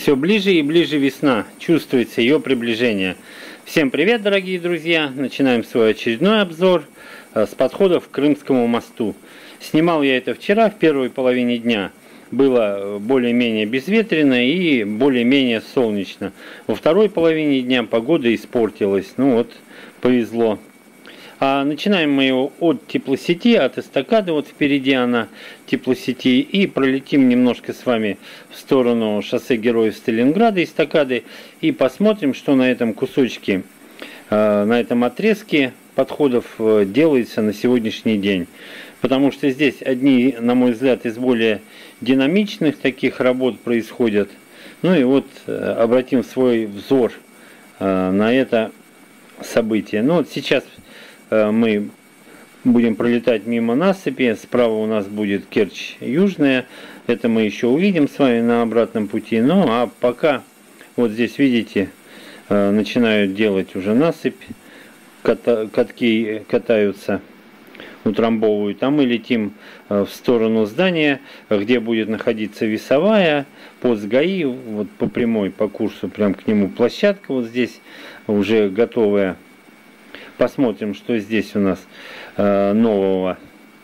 Все ближе и ближе весна, чувствуется ее приближение. Всем привет, дорогие друзья! Начинаем свой очередной обзор с подходов к Крымскому мосту. Снимал я это вчера, в первой половине дня. Было более-менее безветренно и более-менее солнечно. Во второй половине дня погода испортилась. Ну вот, повезло. А начинаем мы его от теплосети, от эстакады, вот впереди она, теплосети, и пролетим немножко с вами в сторону шоссе Героев Сталинграда, эстакады, и посмотрим, что на этом кусочке, на этом отрезке подходов делается на сегодняшний день. Потому что здесь одни, на мой взгляд, из более динамичных таких работ происходят. Ну и вот обратим свой взор на это событие. Ну вот сейчас мы будем пролетать мимо насыпи. Справа у нас будет Керчь Южная. Это мы еще увидим с вами на обратном пути. Ну а пока вот здесь, видите, начинают делать уже насыпь. Катки катаются, утрамбовывают. А мы летим в сторону здания, где будет находиться весовая, пост ГАИ, вот по прямой, по курсу, прям к нему площадка вот здесь уже готовая. Посмотрим, что здесь у нас нового.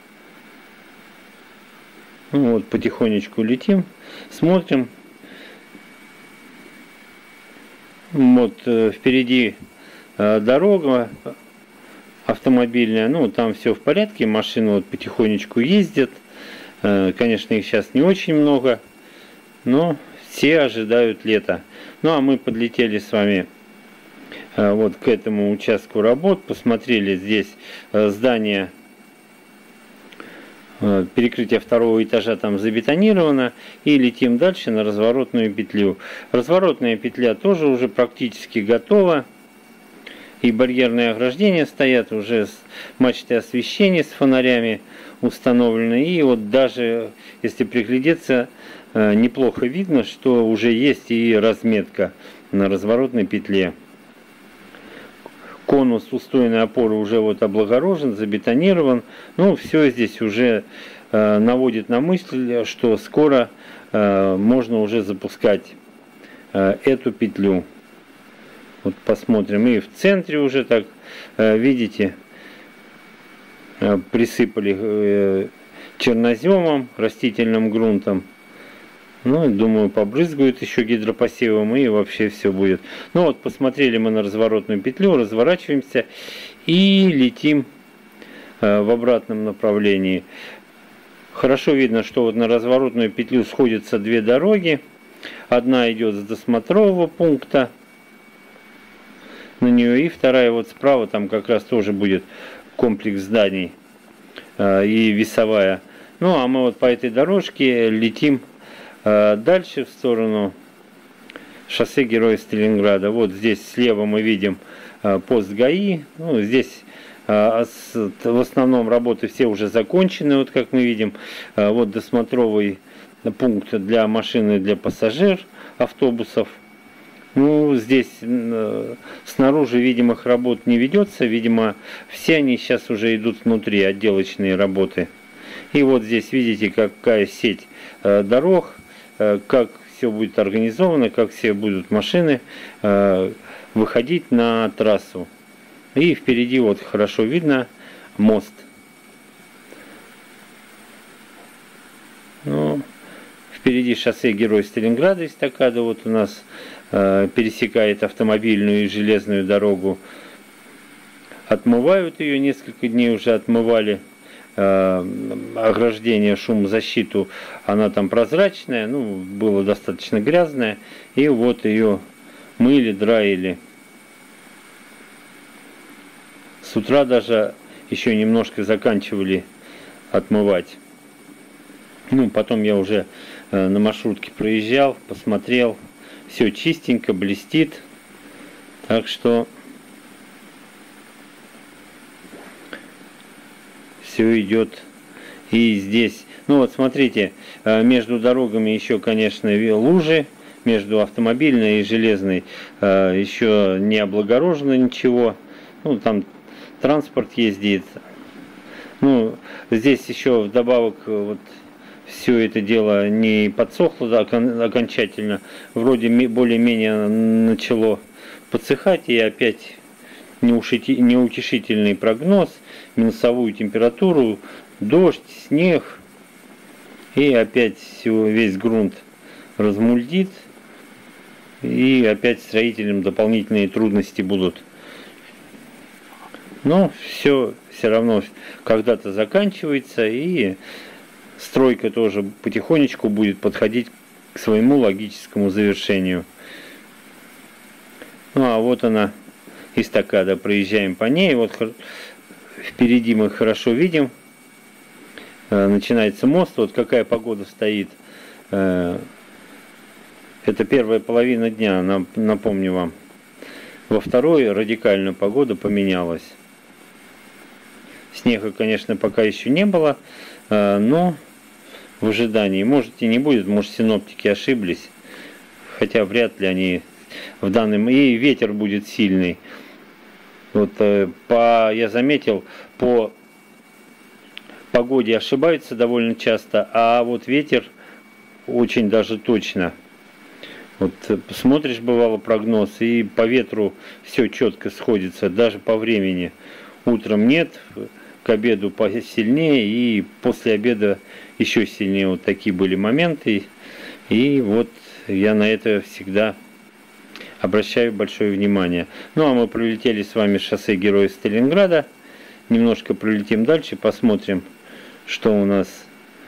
Ну, вот потихонечку летим, смотрим. Вот впереди дорога автомобильная. Ну, там все в порядке, машины вот потихонечку ездят. Конечно, их сейчас не очень много, но все ожидают лета. Ну, а мы подлетели с вами вот к этому участку работ, посмотрели здесь здание, перекрытие второго этажа там забетонировано, и летим дальше на разворотную петлю. Разворотная петля тоже уже практически готова, и барьерные ограждения стоят, уже мачты освещения с фонарями установлены, и вот даже если приглядеться, неплохо видно, что уже есть и разметка на разворотной петле. Конус устойной опоры уже вот облагорожен, забетонирован. Ну, все здесь уже наводит на мысль, что скоро можно уже запускать эту петлю. Вот посмотрим. И в центре уже так, видите, присыпали черноземом, растительным грунтом. Ну, думаю, побрызгают еще гидропосевом, и вообще все будет. Ну вот, посмотрели мы на разворотную петлю, разворачиваемся и летим в обратном направлении. Хорошо видно, что вот на разворотную петлю сходятся две дороги. Одна идет с досмотрового пункта на нее, и вторая вот справа, там как раз тоже будет комплекс зданий и весовая. Ну, а мы вот по этой дорожке летим дальше в сторону шоссе Героев Сталинграда. Вот здесь слева мы видим пост ГАИ. Ну, здесь в основном работы все уже закончены, вот как мы видим. Вот досмотровый пункт для машин и для пассажир автобусов. Ну, здесь снаружи видимых работ не ведется. Видимо, все они сейчас уже идут внутри, отделочные работы. И вот здесь видите, какая сеть дорог, как все будет организовано, как все будут машины выходить на трассу. И впереди вот хорошо видно мост. Ну, впереди шоссе Героев Сталинграда, эстакада вот у нас пересекает автомобильную и железную дорогу. Отмывают ее, несколько дней уже отмывали. Ограждение, шумозащиту, она там прозрачная, ну, было достаточно грязная, и вот ее мыли, драили. С утра даже еще немножко заканчивали отмывать. Ну, потом я уже на маршрутке проезжал, посмотрел, все чистенько, блестит, так что все идет и здесь. Ну вот смотрите, между дорогами еще, конечно, лужи, между автомобильной и железной еще не облагорожено ничего. Ну, там транспорт ездит. Ну, здесь еще вдобавок вот все это дело не подсохло окончательно, вроде более-менее начало подсыхать, и опять неутешительный прогноз, минусовую температуру, дождь, снег, и опять весь грунт размульдит, и опять строителям дополнительные трудности будут. Но все равно когда-то заканчивается, и стройка тоже потихонечку будет подходить к своему логическому завершению. Ну а вот она, эстакада, проезжаем по ней, вот впереди мы хорошо видим, начинается мост, вот какая погода стоит. Это первая половина дня, напомню вам. Во второй радикально погода поменялась. Снега, конечно, пока еще не было, но в ожидании. Может и не будет, может синоптики ошиблись, хотя вряд ли они в данном... И ветер будет сильный. Вот я заметил, по погоде ошибаются довольно часто, а вот ветер очень даже точно. Вот смотришь, бывало, прогноз, и по ветру все четко сходится, даже по времени. Утром нет, к обеду посильнее, и после обеда еще сильнее. Вот такие были моменты. И вот я на это всегда обращаю большое внимание. Ну а мы пролетели с вами шоссе Героев Сталинграда. Немножко пролетим дальше, посмотрим, что у нас.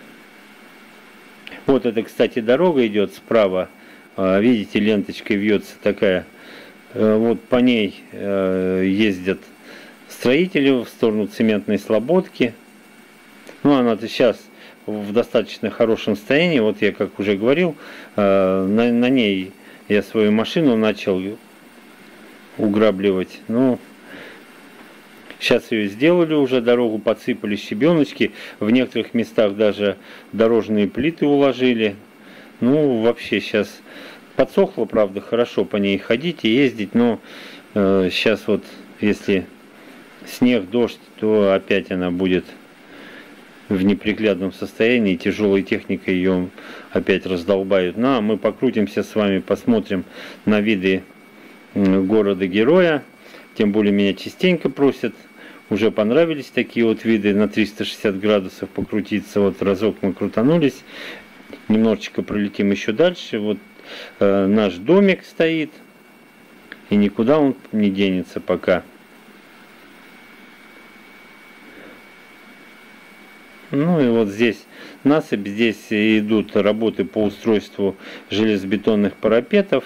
Вот это, кстати, дорога идет справа. Видите, ленточкой вьется такая. Вот по ней ездят строители в сторону Цементной Слободки. Ну, она-то сейчас в достаточно хорошем состоянии. Вот я, как уже говорил, на ней я свою машину начал уграбливать. Ну, сейчас ее сделали уже, дорогу подсыпали щебеночки. В некоторых местах даже дорожные плиты уложили. Ну, вообще сейчас подсохло, правда, хорошо по ней ходить и ездить, но сейчас вот, если снег, дождь, то опять она будет в неприглядном состоянии, тяжелой техникой ее опять раздолбают. Ну, а мы покрутимся с вами, посмотрим на виды города-героя, тем более меня частенько просят, уже понравились такие вот виды на 360 градусов покрутиться, вот разок мы крутанулись. Немножечко пролетим еще дальше. Вот наш домик стоит. И никуда он не денется пока. Ну и вот здесь насыпь. Здесь идут работы по устройству железобетонных парапетов.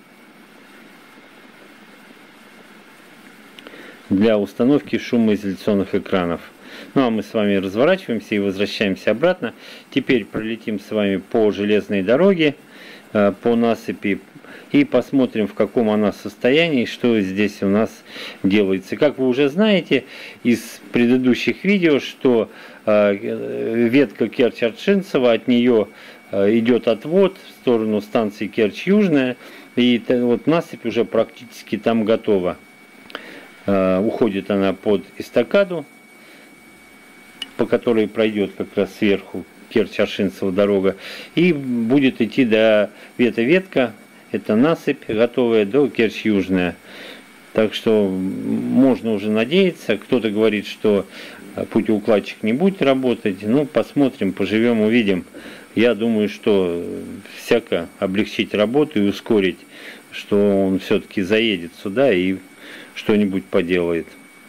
Для установки шумоизоляционных экранов. Ну а мы с вами разворачиваемся и возвращаемся обратно. Теперь пролетим с вами по железной дороге, по насыпи, и посмотрим, в каком она состоянии, что здесь у нас делается. Как вы уже знаете из предыдущих видео, что ветка Керчь-Аршинцева, от нее идет отвод в сторону станции Керчь-Южная, и вот насыпь уже практически там готова. Уходит она под эстакаду, по которой пройдет как раз сверху Керчь-Аршинцева дорога, и будет идти до ветка, это насыпь, готовая до Керчь-Южная. Так что можно уже надеяться. Кто-то говорит, что путеукладчик не будет работать. Ну, посмотрим, поживем, увидим. Я думаю, что всяко облегчить работу и ускорить, что он все-таки заедет сюда и что-нибудь поделает.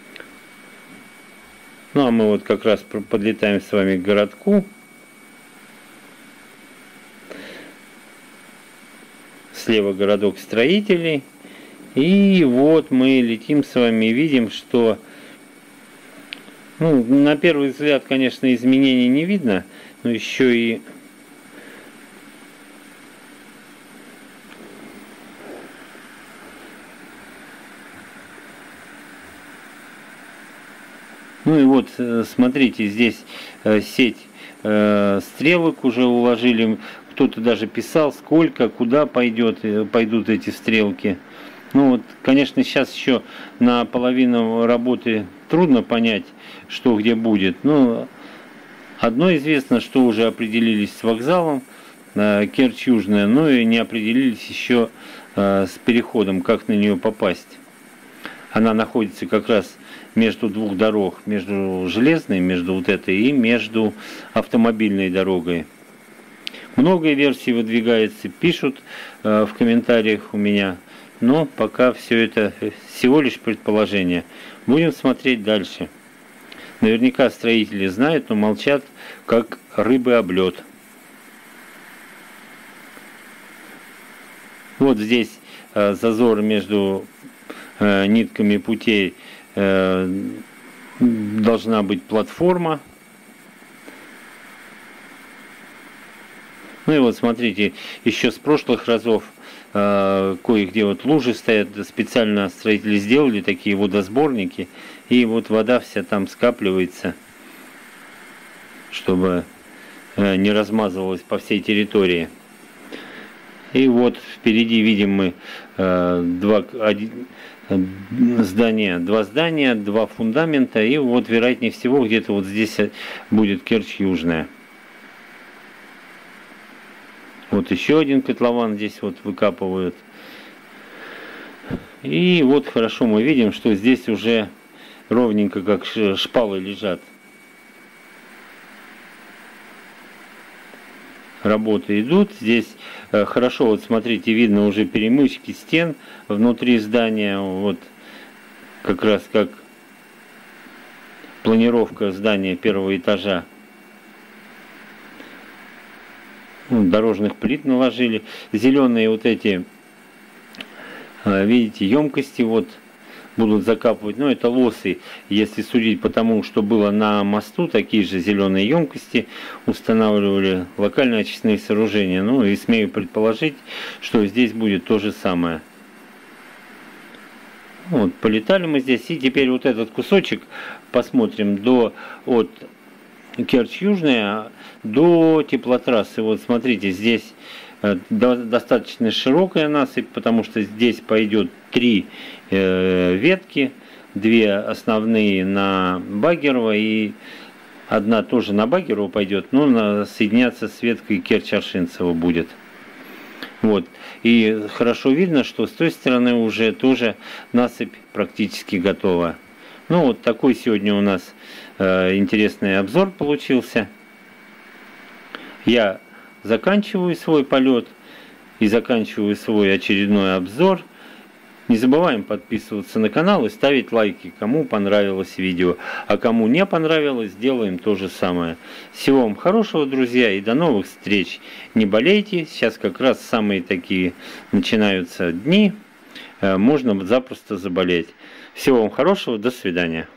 Ну, а мы вот как раз подлетаем с вами к городку. Слева городок строителей. И вот мы летим с вами и видим, что, ну, на первый взгляд, конечно, изменений не видно, но еще и ну и вот, смотрите, здесь сеть стрелок уже уложили. Кто-то даже писал, сколько, куда пойдут эти стрелки. Ну вот, конечно, сейчас еще на половину работы трудно понять, что где будет. Ну, Одно известно, что уже определились с вокзалом Керчь Южная, но и не определились еще с переходом, как на нее попасть. Она находится как раз между двух дорог, между железной, между вот этой и между автомобильной дорогой. Много версий выдвигается, пишут в комментариях у меня, но пока все это всего лишь предположение. Будем смотреть дальше. Наверняка строители знают, но молчат, как рыбы об лед. Вот здесь зазор между нитками путей, должна быть платформа. Ну и вот смотрите, еще с прошлых разов кое-где вот лужи стоят, специально строители сделали такие водосборники, и вот вода вся там скапливается, чтобы не размазывалась по всей территории. И вот впереди видим мы два здания, два фундамента, и вот вероятнее всего где-то вот здесь будет Керчь Южная. Вот еще один котлован здесь вот выкапывают. И вот хорошо мы видим, что здесь уже ровненько как шпалы лежат. Работы идут. Здесь хорошо, вот смотрите, видно уже перемычки стен внутри здания. Вот как раз как планировка здания первого этажа. Дорожных плит наложили. Зеленые вот эти, видите, емкости вот будут закапывать. Но это лосы, если судить по тому, что было на мосту, такие же зеленые емкости устанавливали локальные очистные сооружения. Ну и смею предположить, что здесь будет то же самое. Вот, полетали мы здесь. И теперь вот этот кусочек посмотрим от Керчь Южная до теплотрассы. Вот смотрите, здесь достаточно широкая насыпь, потому что здесь пойдет 3 ветки, 2 основные на Багерово и одна тоже на Багерово пойдет, но соединяться с веткой Керчь-Аршинцево будет. Вот. И хорошо видно, что с той стороны уже тоже насыпь практически готова. Ну вот такой сегодня у нас интересный обзор получился. Я заканчиваю свой полет и заканчиваю свой очередной обзор. Не забываем подписываться на канал и ставить лайки, кому понравилось видео. А кому не понравилось, сделаем то же самое. Всего вам хорошего, друзья, и до новых встреч. Не болейте, сейчас как раз самые такие начинаются дни. Можно запросто заболеть. Всего вам хорошего, до свидания.